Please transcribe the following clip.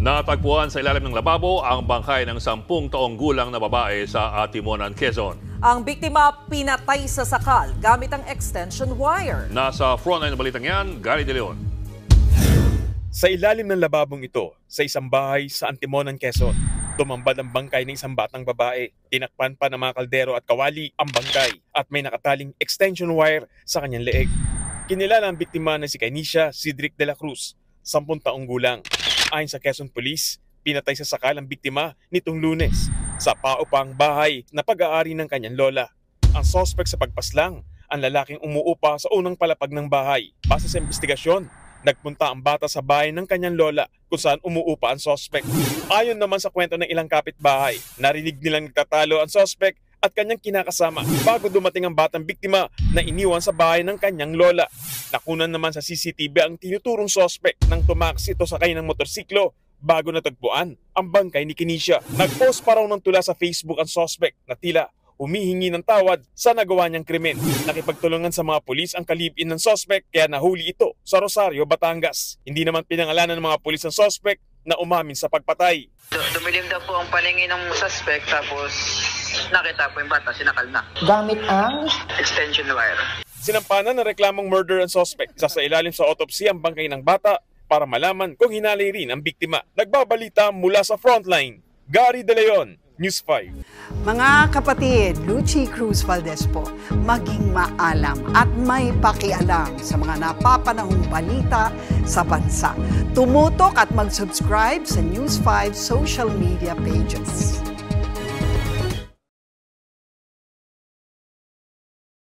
Natagpuan sa ilalim ng lababo ang bangkay ng 10 taong gulang na babae sa Atimonan, Quezon. Ang biktima pinatay sa sakal gamit ang extension wire. Nasa frontline ng balitang yan, Gary De Leon. Sa ilalim ng lababong ito, sa isang bahay sa Antimonan, Quezon, tumambad ang bangkay ng isang batang babae. Tinakpan pa ng mga kaldero at kawali ang bangkay at may nakataling extension wire sa kanyang leeg. Kinilala ang biktima na si Kainisha Cedric de la Cruz, 10 taong gulang. Ayon sa Quezon Police, pinatay sa sakal ang biktima nitong Lunes sa paupang bahay na pag-aari ng kanyang lola. Ang suspect sa pagpaslang, ang lalaking umuupa sa unang palapag ng bahay. Base sa investigasyon, nagpunta ang bata sa bahay ng kanyang lola kung saan umuupa ang suspect. Ayon naman sa kwento ng ilang kapitbahay, narinig nilang nagtatalo ang suspect at kanyang kinakasama bago dumating ang batang biktima na iniwan sa bahay ng kanyang lola. Nakunan naman sa CCTV ang tinuturong suspect nang tumakas ito sakay ng motorsiklo bago natagpuan ang bangkay ni Kainisha. Nag-post pa raw ng tula sa Facebook ang suspect na tila humihingi ng tawad sa nagawa niyang krimen. Nakipagtulungan sa mga pulis ang kalibin ng suspect kaya nahuli ito sa Rosario, Batangas. Hindi naman pinangalanan ng mga pulis ang suspect na umamin sa pagpatay. Dumilim daw po ang paningin ng suspect tapos nakita po yung bata, sinakal na. Gamit ang Extension wire. Sinampanan ng reklamong murder ang suspect. Isasailalim sa autopsy ang bangkay ng bata para malaman kung hinalay rin ang biktima. Nagbabalita mula sa frontline, Gary De Leon, News 5. mga kapatid, Lucy Cruz Valdez po, maging maalam at may pakialam sa mga napapanahong balita sa bansa. Tumutok at mag-subscribe sa News 5 social media pages.